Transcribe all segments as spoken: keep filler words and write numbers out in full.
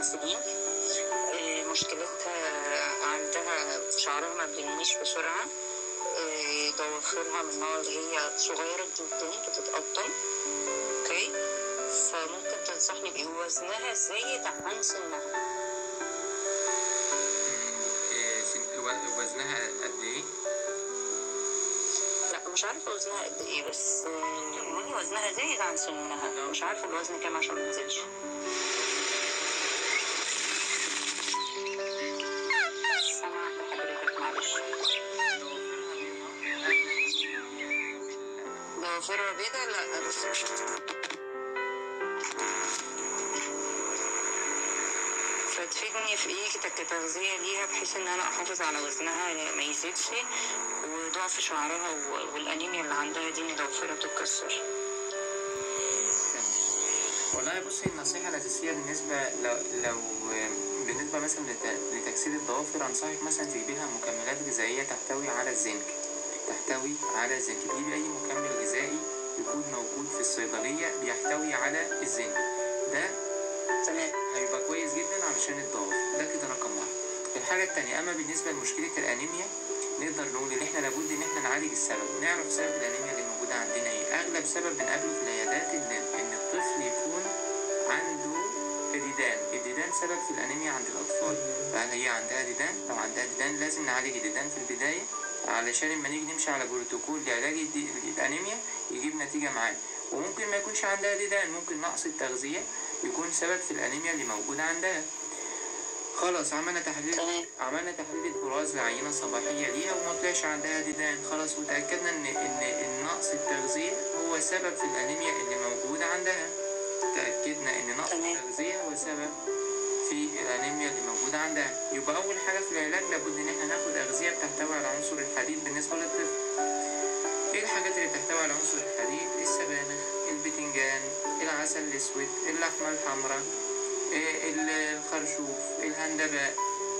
ثمان سنين. آه، مشكلتها عندها شعرها ما بينمش بسرعة، آه، ضوافرها من النوع اللي هي صغيرة جدا بتتقطم. اوكي، فممكن تنصحني بإيه؟ وزنها زايد عن سنها. إيه سن- و- وزنها قد ايه؟ لا مش عارفة وزنها قد ايه، بس آه، يعني وزنها زايد عن سنها. مش عارفة الوزن كام عشان ما نزلش. سامعة حضرتك معلش. ضوافرها بيضة؟ لا بس مش فتفيدني في ايه كتغذية ليها بحيث ان انا احافظ على وزنها ما يزيدش وضعف شعرها والانيميا اللي عندها دي ان ضوافرها تتكسر. والله بصي، النصيحة الأساسية بالنسبة لو, لو بالنسبة مثلا لت- لتكسير الضوافر، أنصحك مثلا تجيبي لها مكملات غذائية تحتوي على الزنك. تحتوي على الزنك، تجيبي أي مكمل غذائي يكون موجود في الصيدلية بيحتوي على الزنك، ده تمام هيبقى كويس جدا علشان الضوافر. ده كده رقم واحد. الحاجة التانية، أما بالنسبة لمشكلة الأنيميا، نقدر نقول إن إحنا لابد إن إحنا نعالج السبب، نعرف سبب الأنيميا اللي موجودة عندنا إيه. أغلب سبب بنقابله في العيادات إن إن الطفل يكون عنده ديدان. الديدان سبب في الأنيميا عند الأطفال. فهل هي عندها ديدان؟ لو عندها ديدان لازم نعالج الديدان في البداية، علشان لما نيجي نمشي على بروتوكول لعلاج الدي- الأنيميا يجيب نتيجة معانا. وممكن ما يكونش عندها ديدان، ممكن نقص التغذية يكون سبب في الأنيميا اللي موجودة عندها. خلاص عملنا تحليل عملنا تحليل البراز لعينة صباحية ليها وما طلعش عندها ديدان، خلاص وتأكدنا إن إن إن نقص التغذية هو سبب في الأنيميا اللي موجودة عندها. تأكدنا إن نقص التغذية هو سبب في الأنيميا اللي موجودة عندها. يبقى أول حاجة في العلاج لابد إن إحنا ناخد أغذية بتحتوي على عنصر الحديد بالنسبة للطفل. إيه الحاجات اللي بتحتوي على عنصر الحديد؟ السبانخ، البتنجان، العسل الأسود، اللحمة الحمراء، إيه الخرشوف، الهندباء.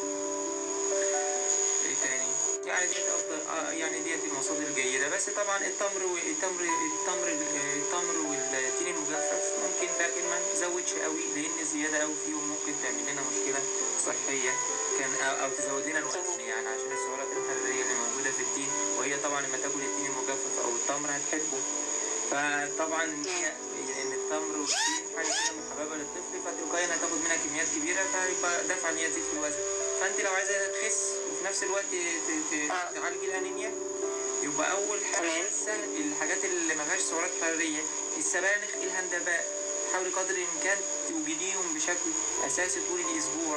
ايه تاني؟ يعني ديت افضل آه يعني ديت المصادر الجيدة. بس طبعا التمر والتمر التمر التمر والتين المجفف ممكن، لكن ما نزودش قوي لان زيادة قوي فيهم ممكن تعمل لنا مشكلة صحية، كان او, أو تزود لنا الوزن، يعني عشان السعرات الحرارية اللي موجودة في التين، وهي طبعا لما تاكل التين المجفف او التمر هتحبه. فطبعا هي ان التمر والتين حاجه كده محببه للطفل، فتلقائيا هتاخد منها كميات كبيره، فيبقى دفعا ان هي تزيد في الوزن. فانت لو عايزه تخس وفي نفس الوقت ت- ت- تعالجي الانيميا، يبقى اول حاجه سهل الحاجات اللي ما فيهاش سعرات حراريه، السبانخ، الهندباء، حاولي قدر الامكان توجديهم بشكل اساسي طول الاسبوع.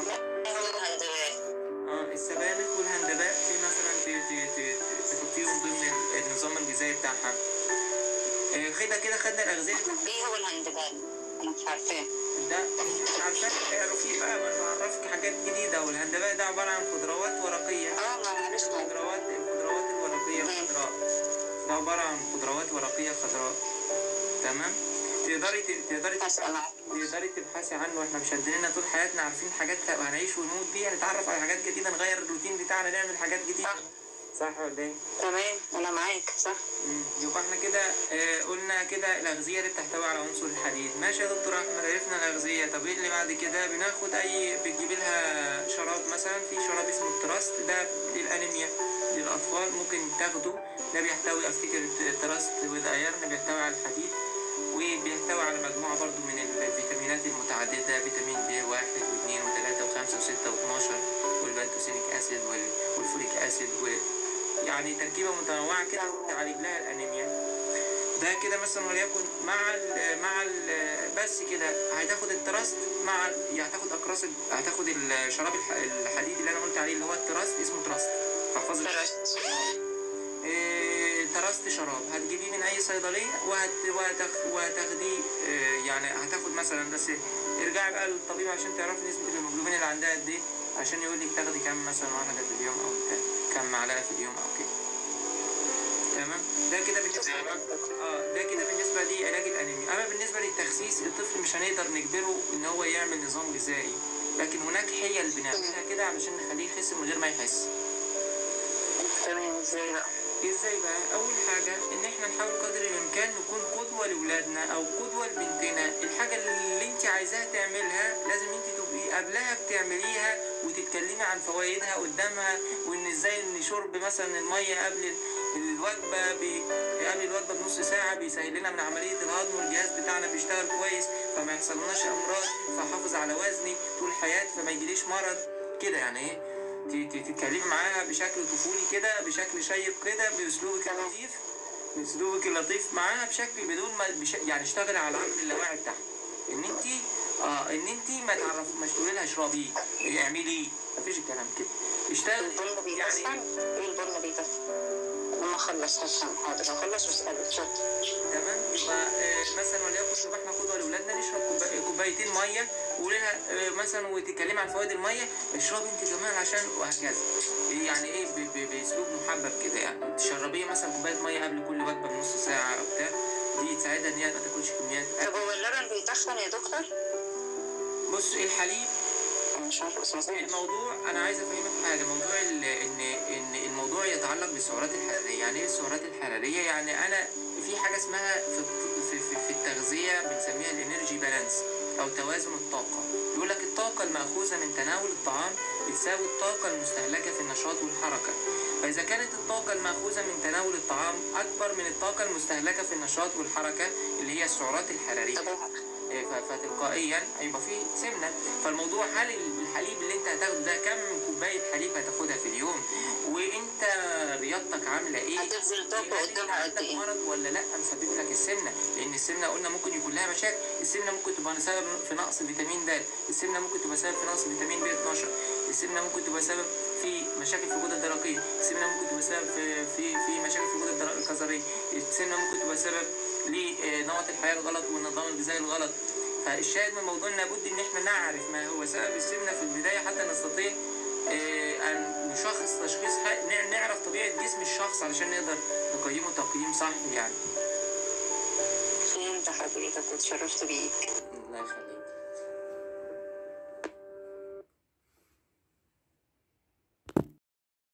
اه السبانخ والهندباء في مثلا ت- ت- ت- تحطيهم ضمن النظام الغذائي بتاعها. كده كده خدنا الأغذية. ايه هو الهندباء؟ انا مش عارفاه. ده مش عارفاك تعرفيه بقى، ما بعرفك حاجات جديدة. والهندباء ده عبارة عن خضروات ورقية. اه ما عرفت. الخضروات الخضروات الورقية الخضراء، ده عبارة عن خضروات ورقية خضراء. تمام. تقدري تقدري تقدري تبحثي عنه. احنا مش عندنا طول حياتنا عارفين حاجات هنعيش ونموت بيها، نتعرف على حاجات جديدة، نغير الروتين بتاعنا، نعمل حاجات جديدة. صح ولا ايه؟ تمام انا معاك صح. يبقى احنا كده اه قلنا كده الاغذيه اللي بتحتوي على عنصر الحديد. ماشي يا دكتور احمد، عرفنا الاغذيه. طب ايه اللي بعد كده؟ بناخد اي بتجيب لها شراب مثلا، في شراب اسمه التراست، ده للانيميا للاطفال ممكن تاخده. ده بيحتوي افتكر التراست والايرن، بيحتوي على الحديد وبيحتوي على مجموعه برضو من الفيتامينات المتعدده، فيتامين بي واحد واثنين وثلاثة وخمسة وستة واثناشر، والبنتوسينيك اسيد والفوليك اسيد، و يعني تركيبة متنوعة كده تعالج لها الأنيميا. ده كده مثلا وليكن مع ال مع ال بس كده هتاخد التراست مع يعني هتاخد أقراص، هتاخد الشراب الحديد اللي أنا قلت عليه اللي هو التراست، اسمه تراست، فحفظ التراست. إيه تراست شراب هتجيبيه من أي صيدلية وهت وهتاخديه. إيه يعني هتاخد مثلا، بس ارجعي بقى للطبيب عشان تعرفي نسبة الهيموجلوبين اللي عندها قد إيه، عشان يقول لك تاخدي كام مثلا واحدة في اليوم أو كام معلقة في اليوم أو كده. تمام. ده كده بالنسبة اه ده كده بالنسبة لي علاج الأنيميا. أما بالنسبة للتخسيس، الطفل مش هنقدر نجبره إن هو يعمل نظام غذائي، لكن هناك حيل بنعملها كده علشان نخليه يخس من غير ما يحس. تمام. ازاي بقى؟ ازاي بقى؟ أول حاجة إن إحنا نحاول قدر الإمكان نكون قدوة لأولادنا أو قدوة لبنتنا. الحاجة اللي أنت عايزاها تعملها لازم أنت تبقي قبلها بتعمليها وتتكلمي عن فوائدها قدامها، وان ازاي ان شرب مثلا الميه قبل الوجبه بي... قبل الوجبه بنص ساعه بيسهل لنا من عمليه الهضم، والجهاز بتاعنا بيشتغل كويس فما يحصلناش امراض، فاحافظ على وزني طول حياتي فما يجيليش مرض كده. يعني ايه تتكلمي معاها بشكل طفولي كده، بشكل شيق كده، باسلوبك اللطيف، باسلوبك اللطيف معاها، بشكل بدون ما بش... يعني اشتغلي على العقل اللاواعي بتاعها، ان انت اه ان انت ما تعرف مش تقولي لها اشربي اعملي، مفيش الكلام كده، اشتغلي البن بيدخن. يعني. ايه البن بيدخن؟ لما اخلص هفهم. حاضر هخلص واسالك. اتفضل. تمام. يبقى آه مثلا وليكن يبقى احنا قدوه لاولادنا نشرب كوبا- كوبايتين ميه، وقولي لها آه مثلا وتتكلمي عن فوائد الميه، اشربي انت كمان عشان وهكذا. يعني ايه ب- ب- باسلوب محبب كده، يعني تشربيه مثلا كوبايه ميه قبل كل وجبه بنص ساعه او بتاع، دي تساعدها ان هي ما تاكلش كميات طب اكل. هو اللبن بيدخن يا دكتور؟ بص الحليب، انا مش عارفه بس مظبوط. الموضوع انا عايز افهمك حاجه، موضوع ال- ان ان الموضوع يتعلق بالسعرات الحراريه. يعني ايه السعرات الحراريه؟ يعني انا في حاجه اسمها في الط- في في, في التغذيه بنسميها الانرجي بالانس او توازن الطاقه. يقول لك الطاقه المأخوذه من تناول الطعام بتساوي الطاقه المستهلكه في النشاط والحركه. فاذا كانت الطاقه المأخوذه من تناول الطعام اكبر من الطاقه المستهلكه في النشاط والحركه اللي هي السعرات الحراريه، طب هو- ف- فتلقائيا هيبقى فيه سمنه. فالموضوع هل الحليب اللي انت هتاخده ده كم كوبايه حليب هتاخدها في اليوم، وانت رياضتك عامله ايه، هتبذل طاقه هل انت قدامها قد عندك ايه؟ مرض ولا لا مسبب لك السمنه، لان السمنه قلنا ممكن يكون لها مشاكل. السمنه ممكن تبقى سبب في نقص فيتامين د، السمنه ممكن تبقى سبب في نقص فيتامين بي اتناشر، السمنه ممكن تبقى سبب في مشاكل في الغده الدرقيه، السمنه ممكن تبقى سبب في في في مشاكل في الغده الدرقيه الكظريه، السمنه ممكن تبقى سبب لنمط الحياه الغلط والنظام الغذائي الغلط. فالشاهد من الموضوع لابد ان احنا نعرف ما هو سبب السمنه في البدايه حتى نستطيع آه، ان نشخص تشخيص ح- نع- نعرف طبيعه جسم الشخص علشان نقدر نقيمه تقييم صح يعني. فهمت حضرتك واتشرفت بيك.